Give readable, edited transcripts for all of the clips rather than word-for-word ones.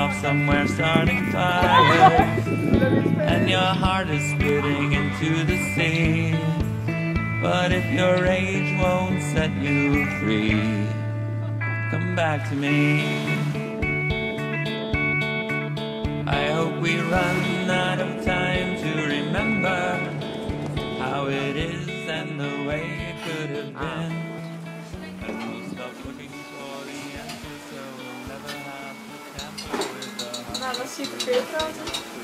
off somewhere starting fires, and your heart is splitting into the sea. But if your rage won't set you free, come back to me. I hope we run out of time to remember how it is and the way it could have been. And we'll stop looking for the answer, so we'll never have to tamper with the heart. Nou, dat is super veel trouwens.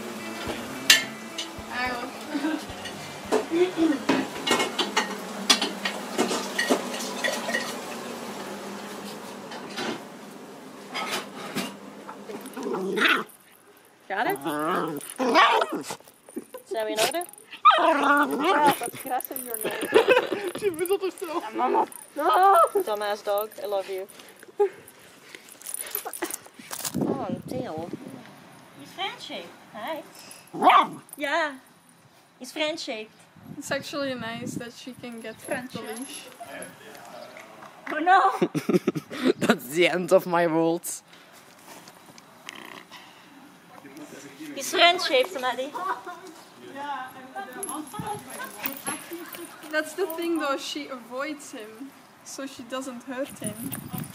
Got it? Zijn we in orde? Ja, dat gras in your nose. She was on herself. Mama. No! Dumbass dog, I love you. Oh, tail. He's fan-shaped. Hi. Yeah. He's fan-shaped. It's actually nice that she can get the leash. Oh no! That's the end of my world. He's fan-shaped, Maddie. That's the thing though, she avoids him, so she doesn't hurt him.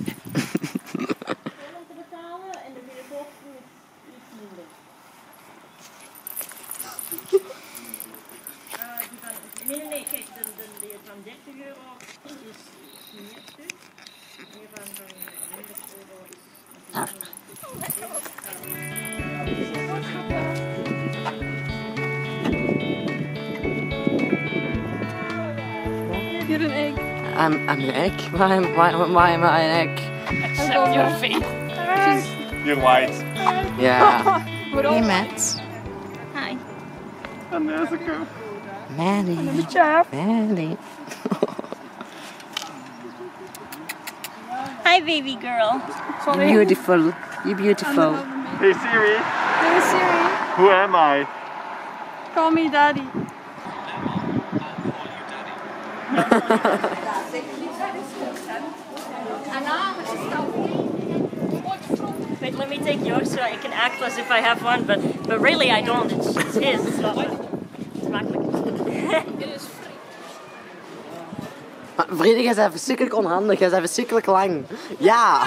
Nee, kijk, die van 30 euro is niet stuk. Die van 100 euro You're an egg. I'm an egg? Why am I an egg? Except your feet. You're white. Yeah. Hey Matt. Hi. And there's a girl. Maddie. Maddie. Hi, baby girl. Beautiful. You're beautiful. Hey Siri, Hey Siri, who am I? call me daddy. Wait, let me take yours so I can act as if I have one, but really I don't. It's his. It's not mine. It's makkelijk. Vrienden, jij bent verschrikkelijk onhandig. Jij bent verschrikkelijk lang. Ja.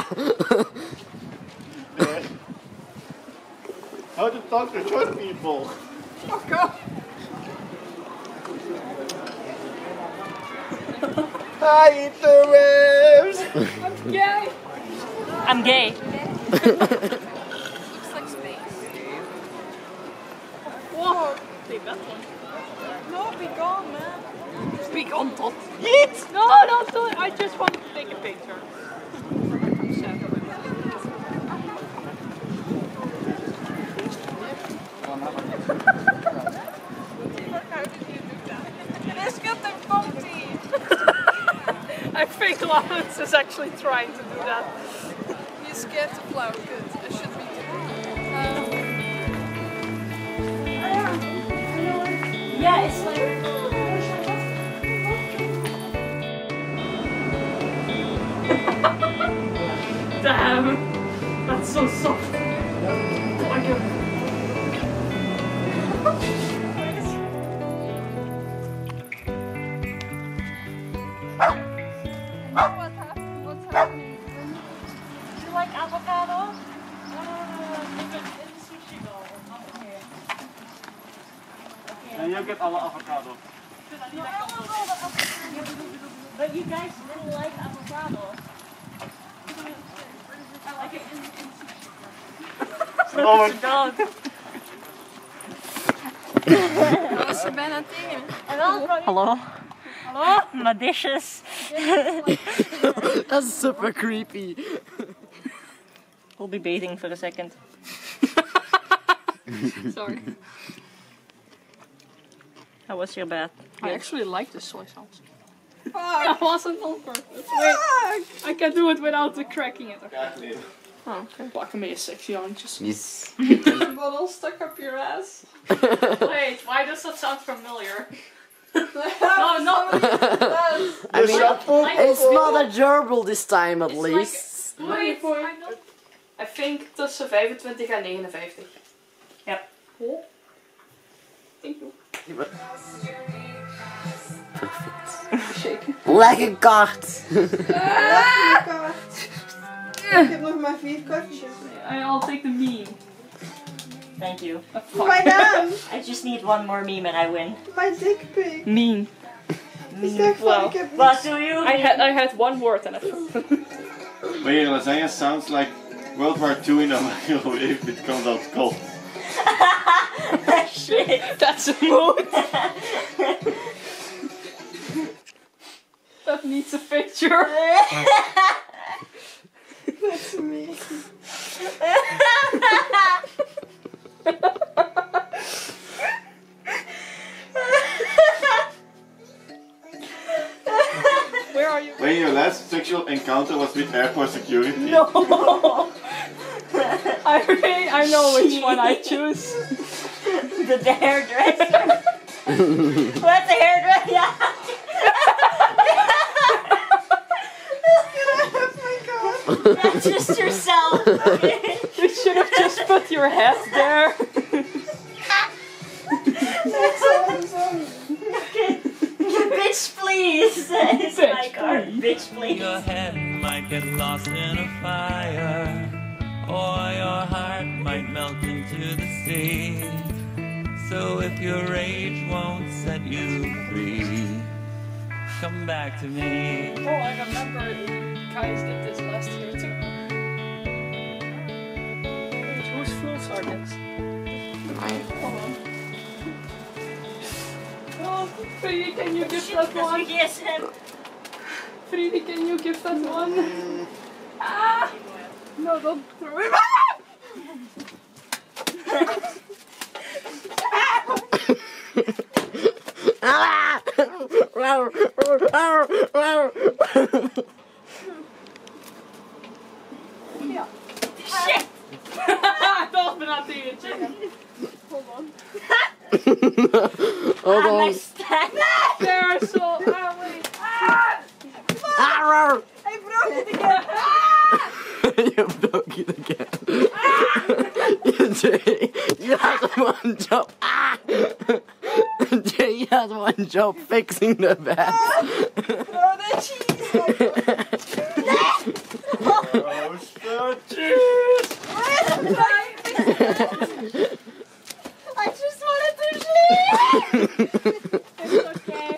How to talk to short people? Fuck off. Hi interwebs! I'm gay. I'm gay. Looks like space. Whoa. Take that one. No, be gone, man. Be gone, Tot. Yeet! No, don't do it. I just want to take a picture. Let's get them funky. I think Lawrence is actually trying to do that. He's scared to flow. Good. I should be Yeah, it's like... Damn. That's so soft. Like a... What's happening? Do you like avocado? In the sushi bowl. Over here. And you get our avocado. But you guys didn't like avocado. I like it in sushi. Oh, It's a dog. Dat was bijna tegen. Hallo? Hallo? My dishes. That's super creepy. We'll be bathing for a second. Sorry. How was your bath? I actually like the soy sauce. That wasn't on purpose. Wait, I can do it without the cracking it. Oh, okay. Pakken mee je sexy handjes. Yes. Bottle stuck up your ass. Wait, why does that sound familiar? No, not. I mean, it's not a gerbil this time at least. Wait, I I think tussen 25 en 59. Ja. Oh. Thank you. Perfect. Shaken. Lekker kart! Ik heb nog maar 4 kaartjes. I'll take the meme. Thank you. Mijn naam! I just need one more meme and I win. Mijn dickpic. Meme. Ik zeg van, Well, ik heb What do you I had one word in it. Maar hier, lasagne sounds like World War II in a microwave. It comes out cold. Shit. That's a mood. That needs a picture. That's me. Where are you? When your last sexual encounter was with airport security? No. I know which one I choose. The hairdresser. What's the hairdresser? Yeah. That's just yourself. Okay. You should have just put your head there. Okay. Bitch, please. It's Bitch, my card. please. Bitch, please. Your head might get lost in a fire, or your heart might melt into the sea. So if your rage won't set you free, come back to me. Oh, I remember guys did this last year too. Whose fools are this? Hold on. Oh, Fridi, can you give that Because we one? guess him. Fridi, can you give that one? Ah! No, don't throw it back! Ja. Shit. Toch ben aan dingetje. Hold on. Hold Ah, my on. stack. There are so... Ah, wait. Ah! I broke it again. You broke it again. Jay, you had one job. Jay, you had one job fixing the bed. Throw the cheese. Oh, so cheese! I just wanted to sleep. It's okay.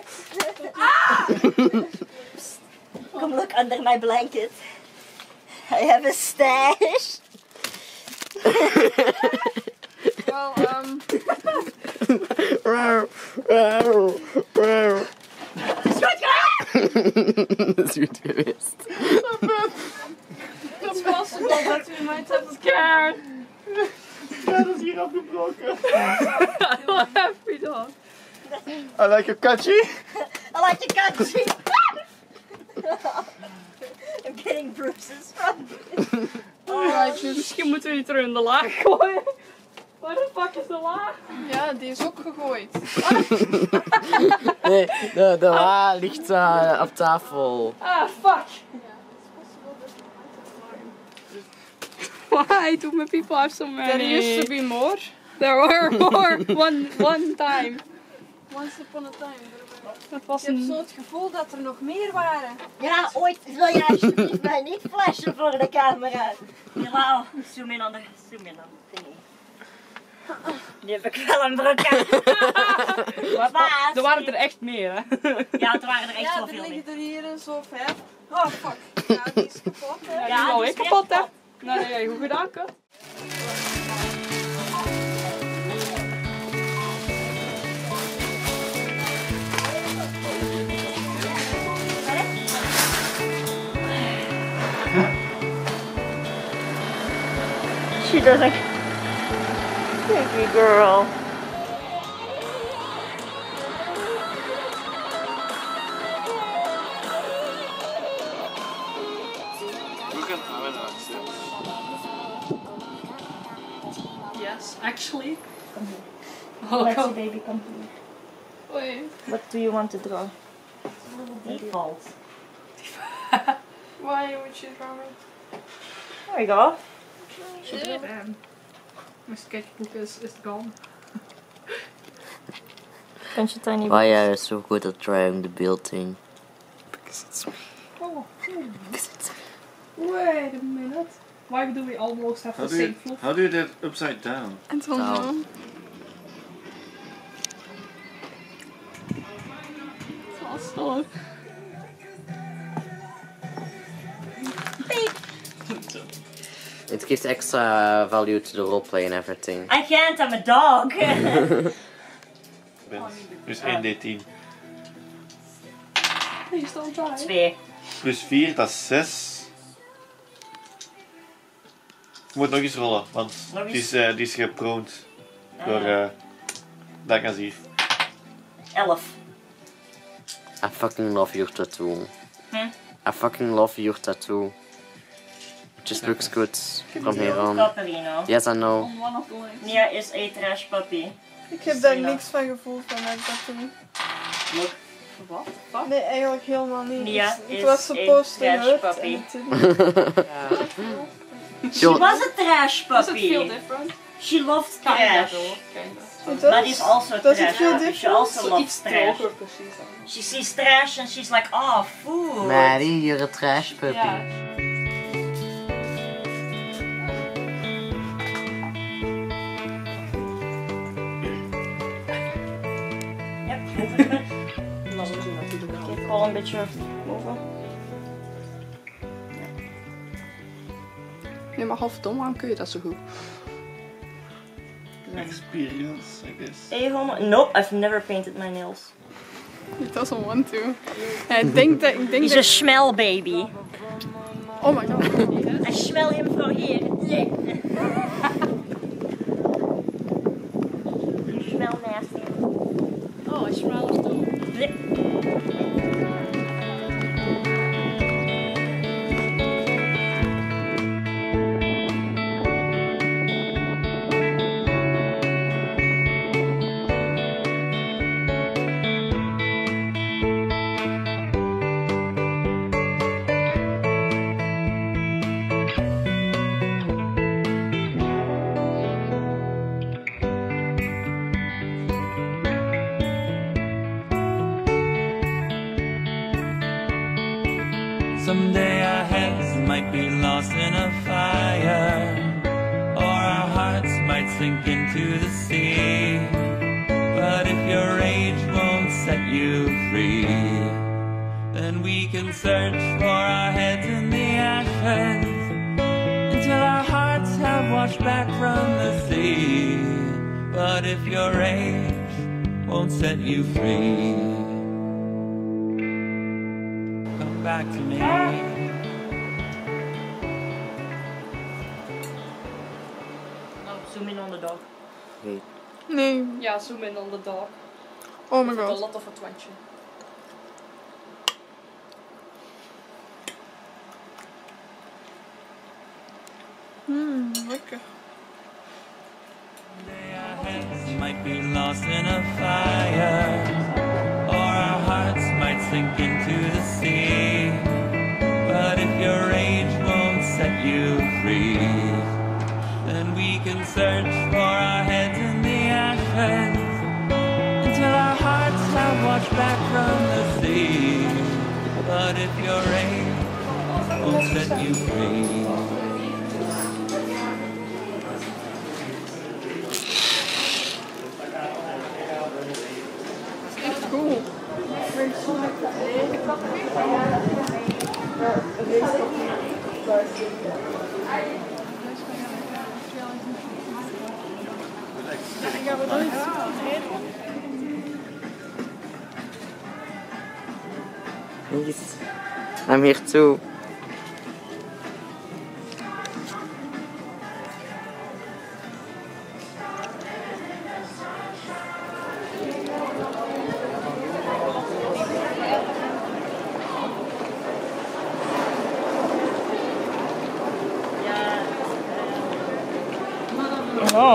Come look under my blanket. I have a stash. Well, Dat is goed geweest. it's possible that we might have scared. Ja, dat is hier afgebroken. I don't have free dog. I like your catchy. I like the country. I'm getting bruises from it. Alright, misschien moeten we die terug in de laag gooien. Waar de fuck is de laag? Ja, die is ook gegooid. Nee, de la ligt op tafel. Ah, fuck! Why do my people have so many? There used to be more. There were more. One time. Once upon a time. Dat was Ik heb een... zo het gevoel dat er nog meer waren. Ja, ooit wil je alsjeblieft mij niet flashen voor de camera. Jawel, zoom in on the thingy. Die heb ik wel een broek aan. Maar Er waren er echt meer, hè? Ja, er waren er echt Ja, wel er veel meer. liggen er hier zo 5. Oh fuck. Ja, die is kapot hè. Die wou die ik is kapot, hè? kapot. Nou, dat heb jij goed gedaan, hè? She doesn't. Thank you, girl. Yes, actually. Let's baby, come here. Wait. What do you want to draw? Default. Why would you draw me? There we go. Damn. My sketchbook is gone. Can't you tiny Why are you so good at drawing the building? Because it's me. Oh, Because it's me. wait a minute. Why do we almost have the same floor? How do you do that upside down? I don't know. Also, It gives extra value to the roleplay and everything. I can't, I'm a dog. Dus 1d10. please don't die. 2. Plus 4, dat is 6. Je moet nog eens rollen, want Nog die eens? is, die is geproond door dat kan zien. 11. I fucking love your tattoo. Hm? I fucking love your tattoo. It just looks good from here on. Paperino. Yes, I know. On one of the legs. Nia is a trash puppy. Ik heb daar niks van gevoeld van mijn tattoo. Look. What the fuck? Nee, eigenlijk helemaal niet. Mia Ik is was supposed to een hurt trash en puppy. het didn't. She was a trash Does it feel puppy. different? She loved Kinda trash. though. Kinda. It But does. is also a Does it trash feel puppy. She different? also So loves iets trash. droger precies dan. She sees trash and she's like, oh, food. Maddie, you're a trash puppy. Ja. Yep, move it a bit. Kijk, gewoon een beetje boven. Nee, maar half dom, waarom kun je dat zo goed? Experience, I guess. Hey, homo. Nope, I've never painted my nails. It doesn't want to. Ja, ik denk He's a dat... smell baby. Oh my god. I smell him from here. Yeah. You smell nasty. Oh, I smell it too. Blech. Someday our heads might be lost in a fire, or our hearts might sink into the sea. But if your rage won't set you free, then we can search for our heads in the ashes until our hearts have washed back from the sea. But if your rage won't set you free, come back to me. No, zoom in on the dog. Nee. Ja, zoom in on the dog. Oh my A god. lot of attention. Lekker. Our heads might be lost in a fire, or our hearts might sink into the sea. But if your rage won't set you free, then we can search for our heads in the ashes until our hearts have washed back from the sea. But if your rage won't set you free, Cool. Yes. I'm here too. No.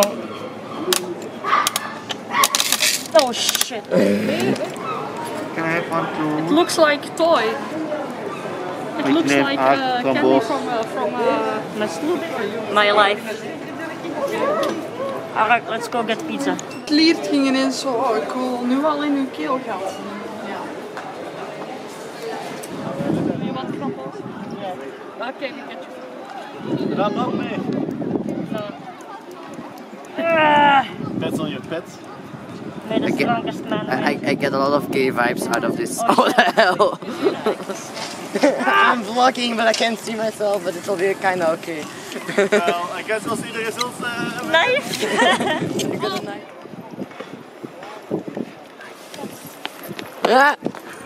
Oh shit. Can I have one too? It looks like toy. It looks neem like aardframboos. candy from My life. Alright, let's go get pizza. Het lied ging ineens zo, oh, ik wil nu al in uw keel gaan. Ja. Wil je wat framboos? Ja. Oké, ik get you. Dan nog mee. Ah, Pets on your pets. may the strongest man win. I get a lot of gay vibes out of this. Oh, the hell! I'm vlogging, but I can't see myself, but it'll be kind of okay. Well, I guess we'll see the results. Knife! Ah!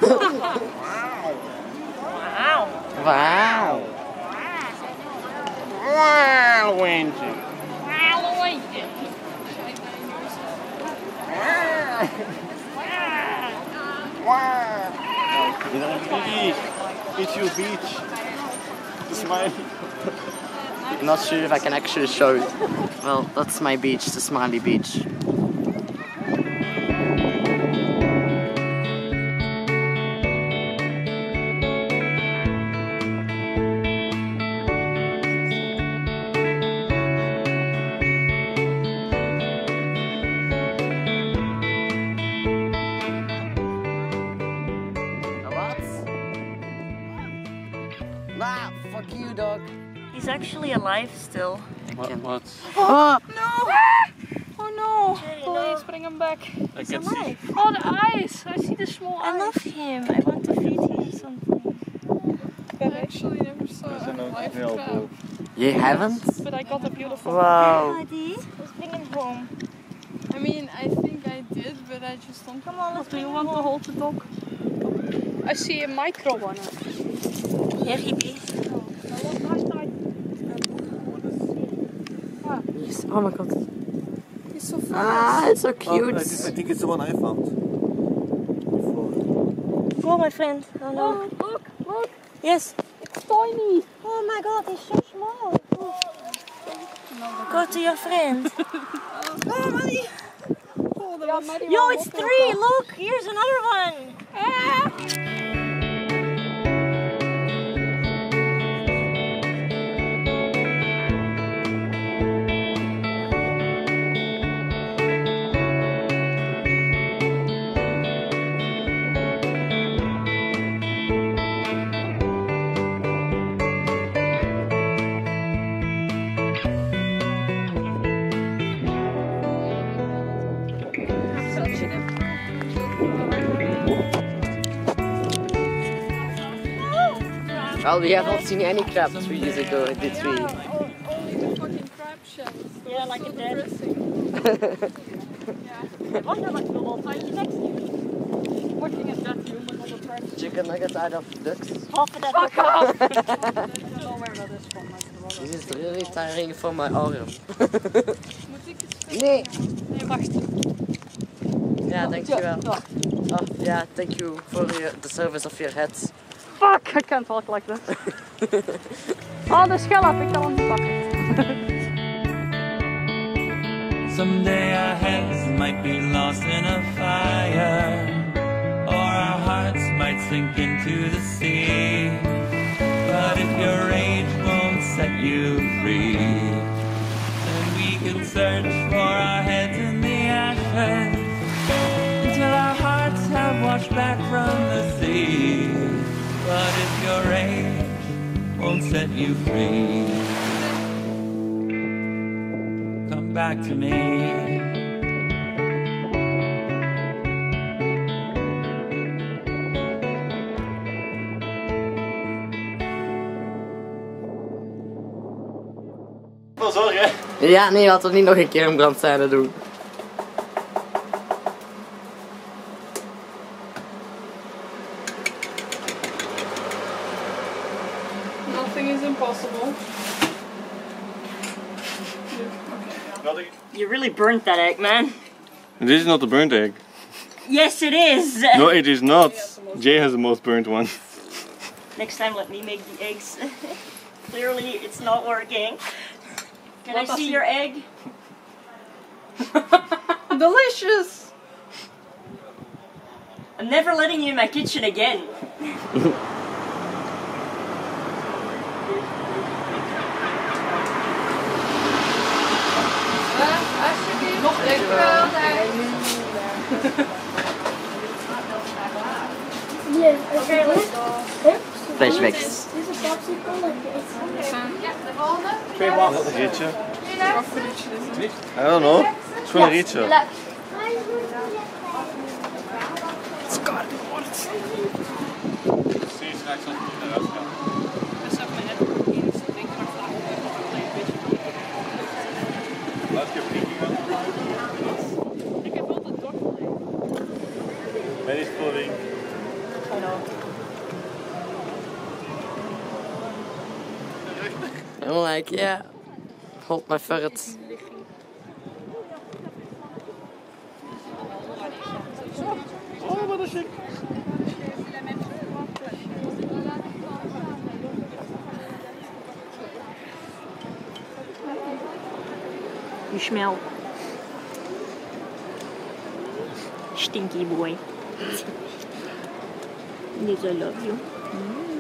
Wow. Wow! Wow, Wendy. It's your beach. The smile. I'm not sure if I can actually show it. Well, that's my beach, the Smiley Beach. Nah, fuck you, dog. He's actually alive still. What? Oh! Oh no! Jerry, Please no. bring him back. I He's can see. alive. Oh, the eyes! I see the small I eyes. love him. I want to feed him something. I actually never saw There's a an live heel crab. boat. You haven't? But I got a beautiful Wow. Daddy, let's bring him home. I mean, I think I did, but I just don't. Come on, let's Do bring you him want to home. hold the dog? I see a micro one. Here he be. Yes. Oh my god. He's so fun. Ah, it's so I cute. think it's the one I found. Before. Go, my friend. Oh no. Look, look! Yes. It's tiny! Oh my god, he's so small. Go to your friend. Oh, Maddie. Yo, it's 3. Look, here's another one. Well, we have not seen any crab 3 years ago, did we? Fucking crab shells. Yeah, like a dead. Depressing. I wonder what we will find next year. Looking at that human on the track. Chicken nuggets out of ducks. Half of that. Fuck off! I don't know where that is from. This is really tiring for my arm. Moet ik het Nee! Nee, wacht. Ja, dankjewel. Oh, yeah, thank you for the service of your heads. Fuck, I can't talk like that. Oh, de schelp, ik kan hem niet pakken. Someday our heads might be lost in a fire, or our hearts might sink into the sea. But if your rage won't set you free, then we can search for our heads in the ashes until our hearts have washed back from the sea. But if your rage won't set you free, come back to me. Wel zorgen. Ja, nee, laten we niet nog een keer een brandscène doen. Nothing is impossible. You really burnt that egg, man. This is not a burnt egg. Yes, it is. No, it is not. Jay has the most burnt one. Next time, let me make the eggs. Clearly, it's not working. Can I see your egg? Delicious! I'm never letting you in my kitchen again. Nog even wel. Flashbacks. Twee wachten. Een rietje. I don't know. Het is gewoon een rietje. It's gotta be what it's. Zie je straks als je eruit gaat. Laat je vliegen gaan. Ik heb wel de dokter. Medisch voeding. I'm like, yeah, hold my ferret. Oh, wat een chic. You smell stinky boy. Yes, I love you.